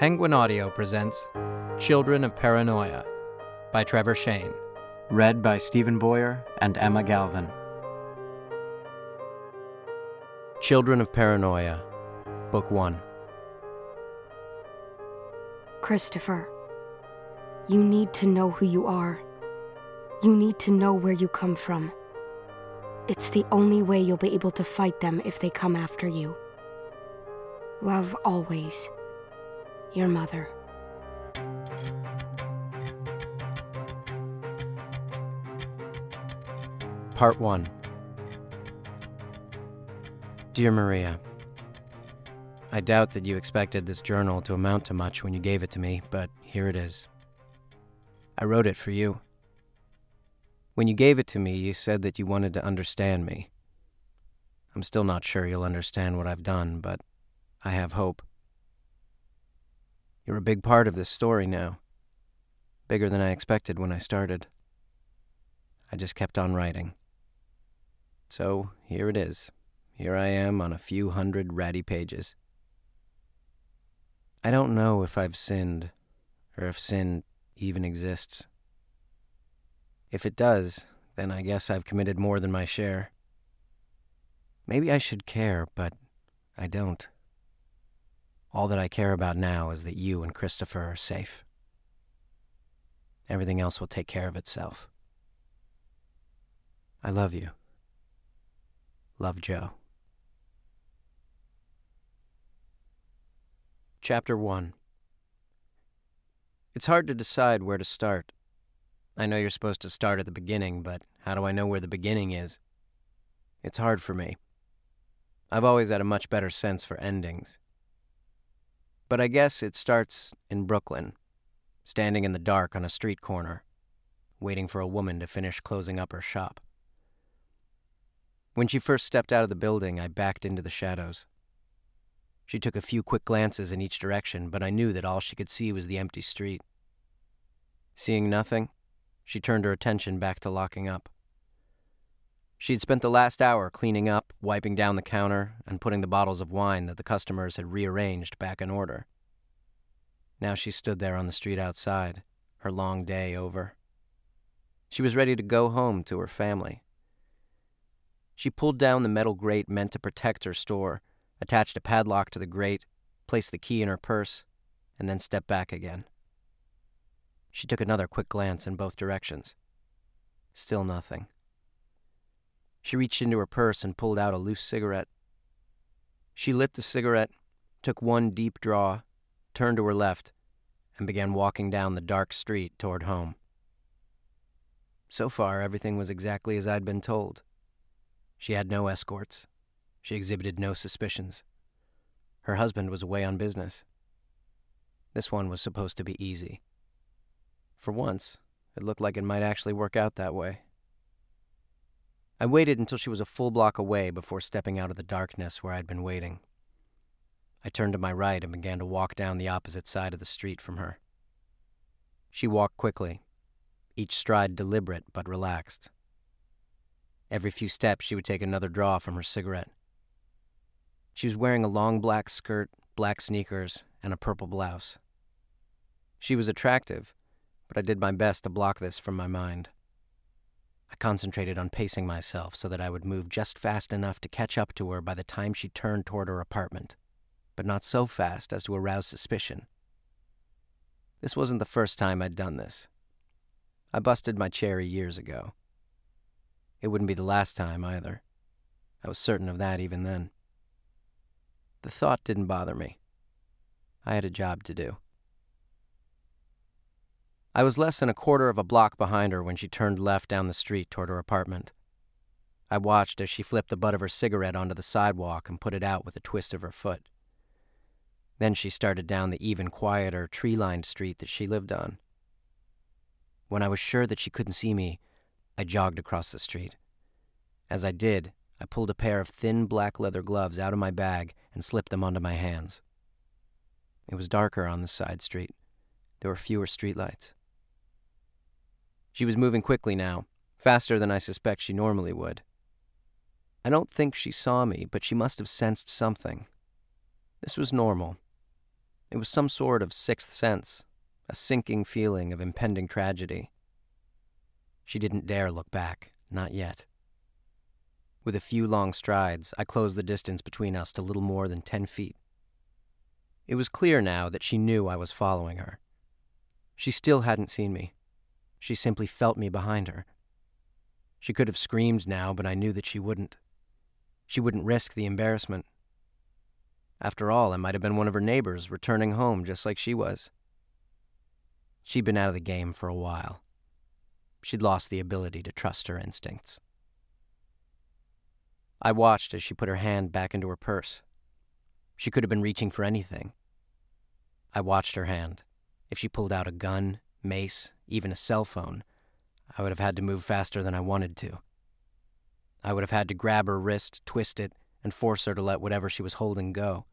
Penguin Audio presents Children of Paranoia by Trevor Shane. Read by Stephen Boyer and Emma Galvin. Children of Paranoia, Book 1. Christopher, you need to know who you are. You need to know where you come from. It's the only way you'll be able to fight them if they come after you. Love always. Your mother. Part 1. Dear Maria, I doubt that you expected this journal to amount to much when you gave it to me, but here it is. I wrote it for you. When you gave it to me, you said that you wanted to understand me. I'm still not sure you'll understand what I've done, but I have hope. You're a big part of this story now. Bigger than I expected when I started. I just kept on writing. So, here it is. Here I am on a few hundred ratty pages. I don't know if I've sinned, or if sin even exists. If it does, then I guess I've committed more than my share. Maybe I should care, but I don't. All that I care about now is that you and Christopher are safe. Everything else will take care of itself. I love you. Love, Joe. Chapter 1. It's hard to decide where to start. I know you're supposed to start at the beginning, but how do I know where the beginning is? It's hard for me. I've always had a much better sense for endings. But I guess it starts in Brooklyn, standing in the dark on a street corner, waiting for a woman to finish closing up her shop. When she first stepped out of the building, I backed into the shadows. She took a few quick glances in each direction, but I knew that all she could see was the empty street. Seeing nothing, she turned her attention back to locking up. She'd spent the last hour cleaning up, wiping down the counter, and putting the bottles of wine that the customers had rearranged back in order. Now she stood there on the street outside, her long day over. She was ready to go home to her family. She pulled down the metal grate meant to protect her store, attached a padlock to the grate, placed the key in her purse, and then stepped back again. She took another quick glance in both directions. Still nothing. She reached into her purse and pulled out a loose cigarette. She lit the cigarette, took one deep draw, turned to her left, and began walking down the dark street toward home. So far, everything was exactly as I'd been told. She had no escorts. She exhibited no suspicions. Her husband was away on business. This one was supposed to be easy. For once, it looked like it might actually work out that way. I waited until she was a full block away before stepping out of the darkness where I'd been waiting. I turned to my right and began to walk down the opposite side of the street from her. She walked quickly, each stride deliberate but relaxed. Every few steps she would take another draw from her cigarette. She was wearing a long black skirt, black sneakers, and a purple blouse. She was attractive, but I did my best to block this from my mind. I concentrated on pacing myself so that I would move just fast enough to catch up to her by the time she turned toward her apartment, but not so fast as to arouse suspicion. This wasn't the first time I'd done this. I busted my cherry years ago. It wouldn't be the last time either. I was certain of that even then. The thought didn't bother me. I had a job to do. I was less than a quarter of a block behind her when she turned left down the street toward her apartment. I watched as she flipped the butt of her cigarette onto the sidewalk and put it out with a twist of her foot. Then she started down the even quieter, tree-lined street that she lived on. When I was sure that she couldn't see me, I jogged across the street. As I did, I pulled a pair of thin black leather gloves out of my bag and slipped them onto my hands. It was darker on the side street. There were fewer streetlights. She was moving quickly now, faster than I suspect she normally would. I don't think she saw me, but she must have sensed something. This was normal. It was some sort of sixth sense, a sinking feeling of impending tragedy. She didn't dare look back, not yet. With a few long strides, I closed the distance between us to little more than 10 feet. It was clear now that she knew I was following her. She still hadn't seen me. She simply felt me behind her. She could have screamed now, but I knew that she wouldn't. She wouldn't risk the embarrassment. After all, I might have been one of her neighbors returning home just like she was. She'd been out of the game for a while. She'd lost the ability to trust her instincts. I watched as she put her hand back into her purse. She could have been reaching for anything. I watched her hand. If she pulled out a gun, mace, even a cell phone, I would have had to move faster than I wanted to. I would have had to grab her wrist, twist it, and force her to let whatever she was holding go.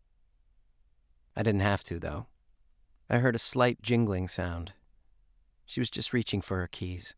I didn't have to, though. I heard a slight jingling sound. She was just reaching for her keys.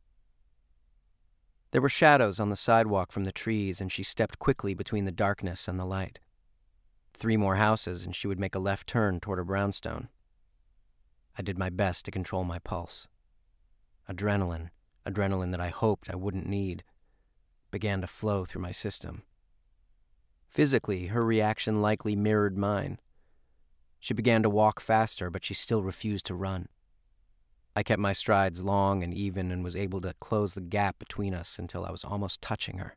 There were shadows on the sidewalk from the trees, and she stepped quickly between the darkness and the light. 3 more houses, and she would make a left turn toward her brownstone. I did my best to control my pulse. Adrenaline that I hoped I wouldn't need, began to flow through my system. Physically, her reaction likely mirrored mine. She began to walk faster, but she still refused to run. I kept my strides long and even and was able to close the gap between us until I was almost touching her.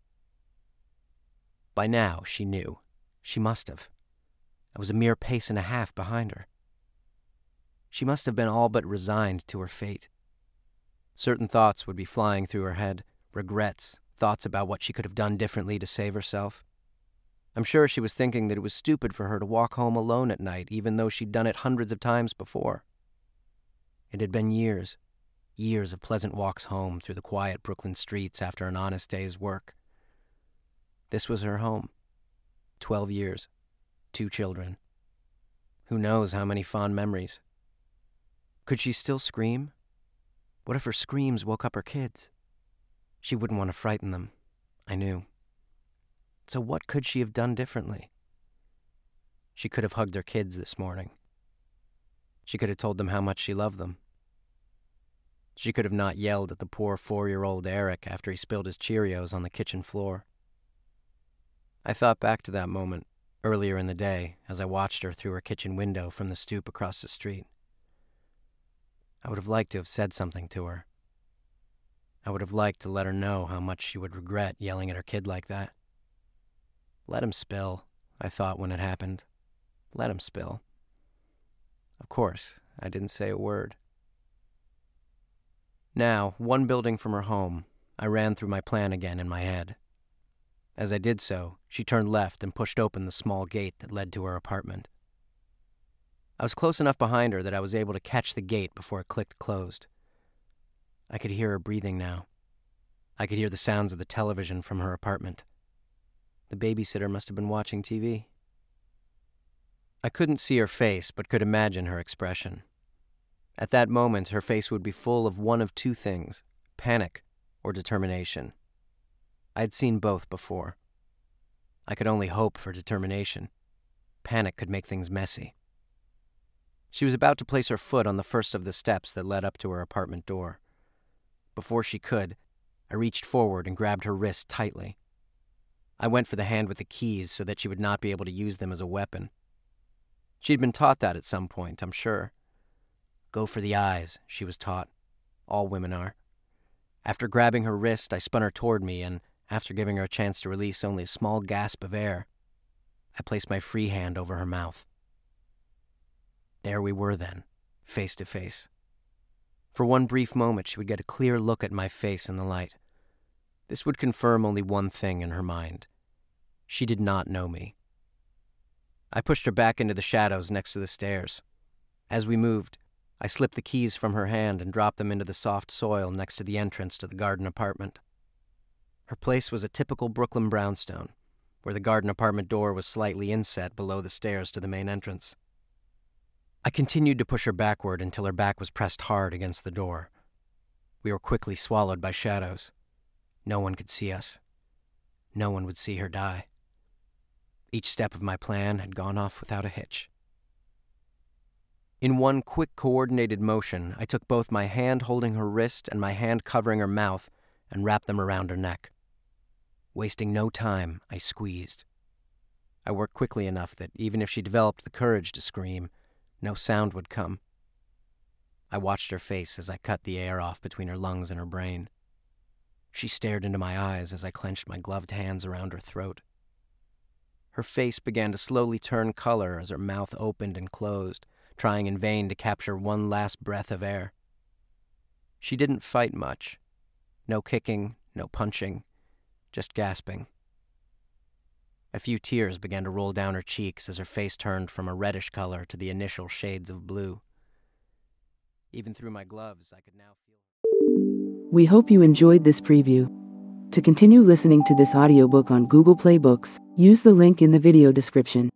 By now, she knew. She must have. I was a mere pace and a half behind her. She must have been all but resigned to her fate. Certain thoughts would be flying through her head, regrets, thoughts about what she could have done differently to save herself. I'm sure she was thinking that it was stupid for her to walk home alone at night, even though she'd done it hundreds of times before. It had been years of pleasant walks home through the quiet Brooklyn streets after an honest day's work. This was her home. 12 years, 2 children. Who knows how many fond memories. Could she still scream? What if her screams woke up her kids? She wouldn't want to frighten them, I knew. So what could she have done differently? She could have hugged her kids this morning. She could have told them how much she loved them. She could have not yelled at the poor 4-year-old Eric after he spilled his Cheerios on the kitchen floor. I thought back to that moment earlier in the day as I watched her through her kitchen window from the stoop across the street. I would have liked to have said something to her. I would have liked to let her know how much she would regret yelling at her kid like that. Let him spill, I thought when it happened. Let him spill. Of course, I didn't say a word. Now, 1 building from her home, I ran through my plan again in my head. As I did so, she turned left and pushed open the small gate that led to her apartment. I was close enough behind her that I was able to catch the gate before it clicked closed. I could hear her breathing now. I could hear the sounds of the television from her apartment. The babysitter must have been watching TV. I couldn't see her face, but could imagine her expression. At that moment, her face would be full of one of 2 things, panic or determination. I had seen both before. I could only hope for determination. Panic could make things messy. She was about to place her foot on the first of the steps that led up to her apartment door. Before she could, I reached forward and grabbed her wrist tightly. I went for the hand with the keys so that she would not be able to use them as a weapon. She'd been taught that at some point, I'm sure. Go for the eyes, she was taught. All women are. After grabbing her wrist, I spun her toward me, and after giving her a chance to release only a small gasp of air, I placed my free hand over her mouth. There we were then, face to face. For one brief moment, she would get a clear look at my face in the light. This would confirm only one thing in her mind. She did not know me. I pushed her back into the shadows next to the stairs. As we moved, I slipped the keys from her hand and dropped them into the soft soil next to the entrance to the garden apartment. Her place was a typical Brooklyn brownstone, where the garden apartment door was slightly inset below the stairs to the main entrance. I continued to push her backward until her back was pressed hard against the door. We were quickly swallowed by shadows. No one could see us. No one would see her die. Each step of my plan had gone off without a hitch. In one quick, coordinated motion, I took both my hand holding her wrist and my hand covering her mouth and wrapped them around her neck. Wasting no time, I squeezed. I worked quickly enough that even if she developed the courage to scream, no sound would come. I watched her face as I cut the air off between her lungs and her brain. She stared into my eyes as I clenched my gloved hands around her throat. Her face began to slowly turn color as her mouth opened and closed, trying in vain to capture one last breath of air. She didn't fight much. No kicking, no punching, just gasping. A few tears began to roll down her cheeks as her face turned from a reddish color to the initial shades of blue. Even through my gloves, I could now feel... We hope you enjoyed this preview. To continue listening to this audiobook on Google Play Books, use the link in the video description.